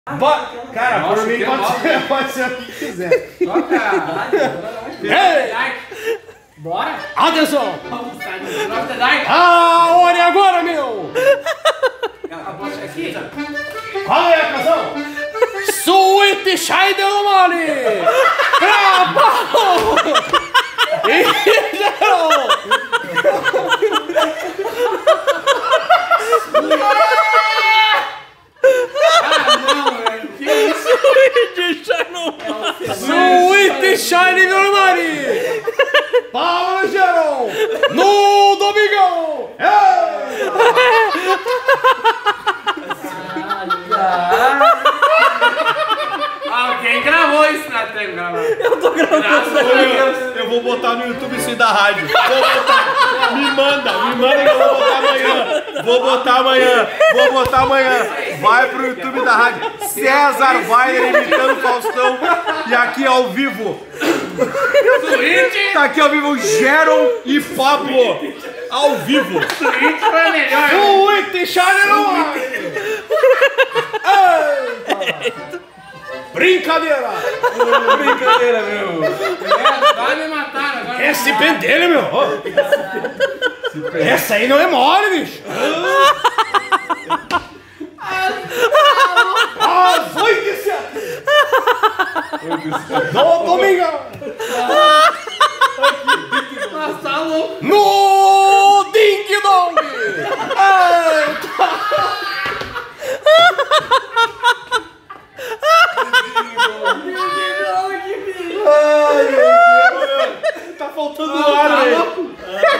Cara, por mim pode ser o que quiser. Toca! Ei! Bora! Atenção! Drop the like! A hora é agora, meu! Aqui! Qual é a canção? Sweet Child of Mali! Pra pau! E geral! Sweet Shine Normani! Paula Geron! No Domingão! Alguém gravou isso na tela, gravou. Eu tô gravando. Eu vou botar no YouTube isso aí da rádio. Vou botar. Me manda que eu vou botar amanhã. Vou botar amanhã. Vai pro YouTube da rádio. César Weiler imitando o Faustão. E aqui ao vivo. Tá aqui ao vivo Geron e Fábio. Ao vivo. Switch foi melhor. Sweet Shine Normani! Brincadeira! Brincadeira, meu. Vai me matar agora. Esse pentelho, meu! Essa aí não é mole, bicho! Às 8h07! No Domingão! Nossa, tá louco. No Ding Dong! Tá faltando ar, velho!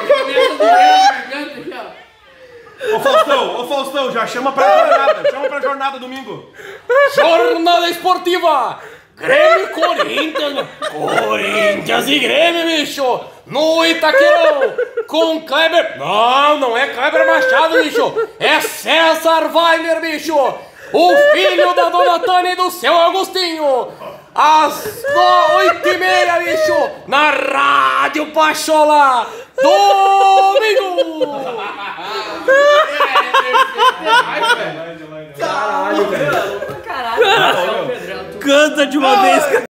Ô Faustão, já chama pra jornada domingo! Jornada esportiva! Grêmio e Corinthians! Corinthians e Grêmio, bicho! No Itaquerão! Com Kleber... Não é Kleber Machado, bicho! É César Weiler, bicho! O filho da Dona Tânia e do seu Agostinho! Às 8h30, bicho! Na Rádio Pachola! Domingo! Caralho, velho. Canta de uma vez, cara.